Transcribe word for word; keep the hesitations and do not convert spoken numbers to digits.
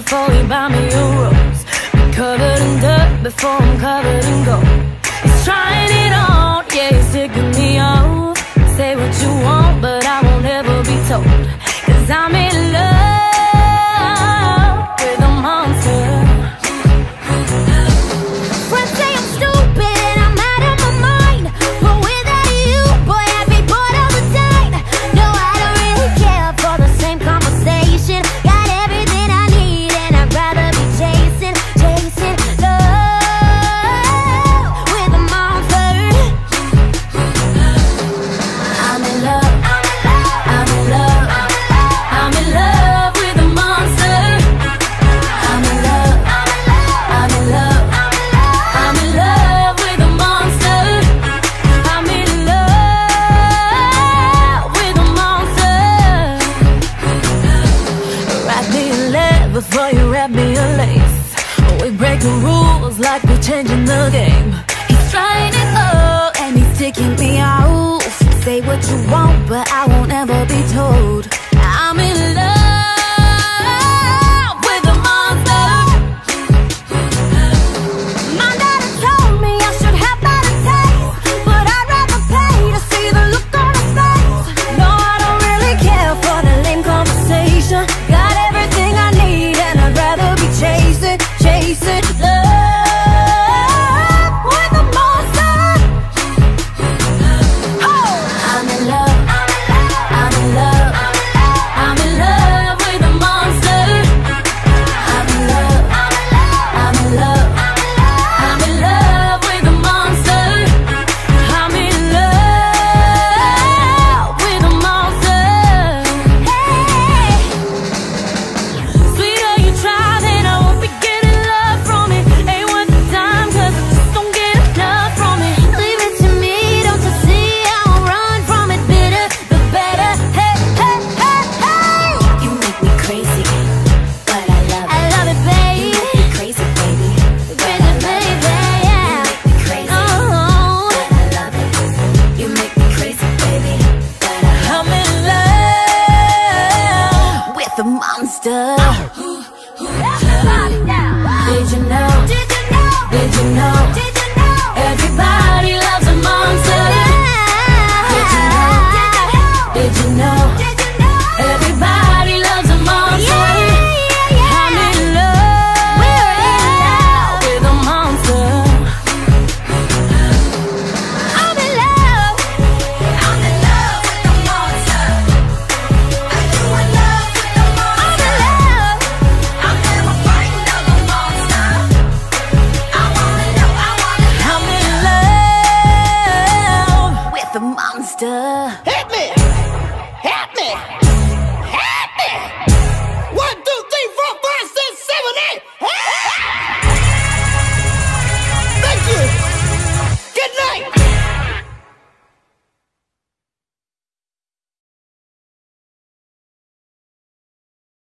before you buy me a rose. Be covered in dirt before I'm covered in gold. He's trying it on, yeah, he's taking me off. Say what you want, but I won't ever be told. Cause I'm in love with a monster. Friends say I'm stupid and I'm out of my mind, but without you, boy, I'd be bored all the time. No, I don't really care for the same conversation. Got everything I need and I'd rather be chasing, chasing love with a monster. I'm in love, I'm in love, I'm in love with a monster. I'm in love, I'm in love, I'm in love with a monster. I'm in love with a monster. Wrap me in lead before you wrap me in lace. We break the rules like we're changing the game. He's trying it all and he's taking me out. Say what you want, but I won't ever be told. I'm in love with a monster. My daddy told me I should have better taste, but I'd rather pay to see the look on his face. No, I don't really care for the lame conversation. Got everything I need and I'd rather be chasing, chasing love with a monster. Oh, I'm in love, I'm in love, I'm in love with a monster. I'm in love, I'm in love, I'm in love with a monster. I'm in love with a monster. Hey, sweeter you try, then I won't be getting love from it. Ain't worth the time, cause I just don't get enough from it. Leave it to me, don't you see? I won't run from it. Bitter, the better. Hey, hey, hey, hey. You make me crazy, but I love I it. love it, You baby. make me crazy, baby, but I Crazy, love it. baby, yeah. You make me crazy, Oh, but I love it. You make me crazy, baby, but I love I'm in love with a monster. Did you know? Did you know? Did you know? Did you know? Everybody loves a monster. Did you know? Did you know? Did you know? Everybody loves a monster. I'm in love. We're in love with a monster. I'm in love. I'm in love with a monster. Are you in love with a monster? I'm in love. I'm never frightened of a monster. I wanna know, I wanna know. I'm in love with a monster. Hit me!